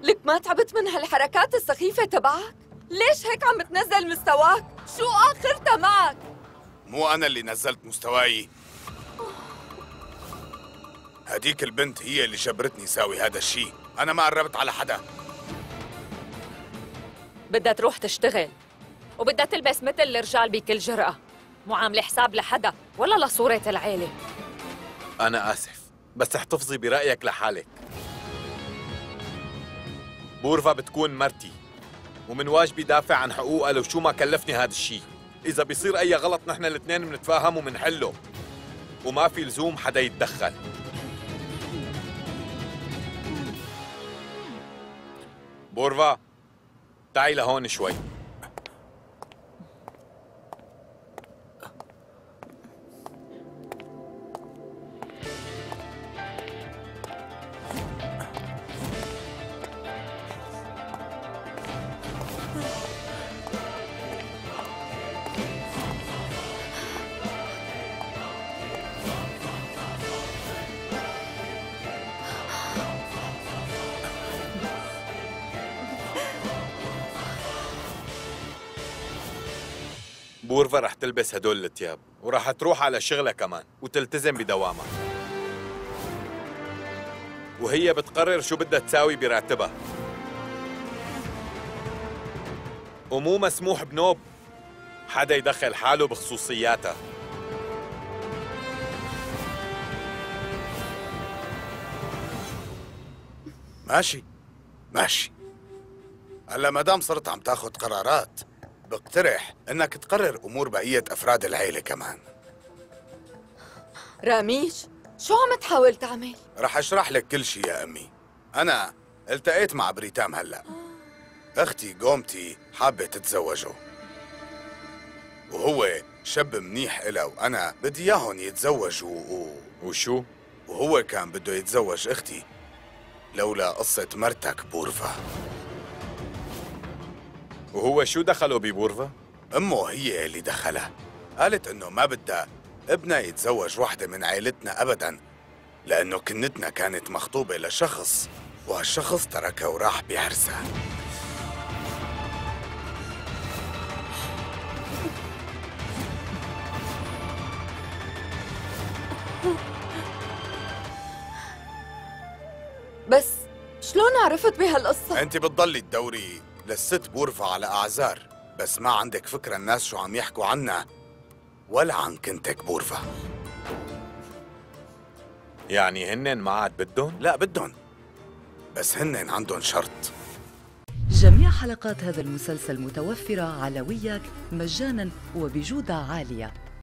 لك ما تعبت من هالحركات السخيفة تبعك؟ ليش هيك عم تنزل مستواك؟ شو آخرتها معك؟ مو أنا اللي نزلت مستواي، هديك البنت هي اللي جبرتني ساوي هذا الشيء. أنا ما قربت على حدا. بدها تروح تشتغل وبدها تلبس مثل الرجال بكل جرأة، مو عاملة حساب لحدا ولا لصورة العيلة. أنا آسف، بس احتفظي برأيك لحالك. بورفا بتكون مرتي ومن واجبي دافع عن حقوقها لو شو ما كلفني هذا الشيء. إذا بيصير أي غلط نحن الاثنين بنتفاهم ومنحله وما في لزوم حدا يتدخل. بورفا تعي لهون شوي. بورفا رح تلبس هدول الثياب ورح تروح على شغلها كمان وتلتزم بدوامها، وهي بتقرر شو بدها تساوي براتبها، ومو مسموح بنوب حدا يدخل حاله بخصوصياتها. ماشي ماشي. هلا ما دام صرت عم تاخذ قرارات، بقترح انك تقرر امور بقية افراد العيلة كمان. راميش، شو عم تحاول تعمل؟ رح اشرح لك كل شيء يا امي. انا التقيت مع بريتام هلا. اختي قومتي حابة تتزوجه، وهو شاب منيح إلها، وانا بدي اياهم يتزوجوا وشو؟ وهو كان بده يتزوج اختي لولا قصة مرتك بورفا. وهو شو دخله ببورفا؟ امه هي اللي دخلها، قالت انه ما بدها ابنها يتزوج وحده من عائلتنا ابدا، لانه كنتنا كانت مخطوبه لشخص وهالشخص تركها وراح بعرسها. بس شلون عرفت بهالقصة؟ انت بتضلي تدوري للست بورفا على اعذار، بس ما عندك فكره الناس شو عم يحكوا عنها ولا عن كنتك بورفا. يعني هنن ما عاد بدهم؟ لا بدهم، بس هنن عندهم شرط. جميع حلقات هذا المسلسل متوفرة على وياك مجانا وبجودة عالية.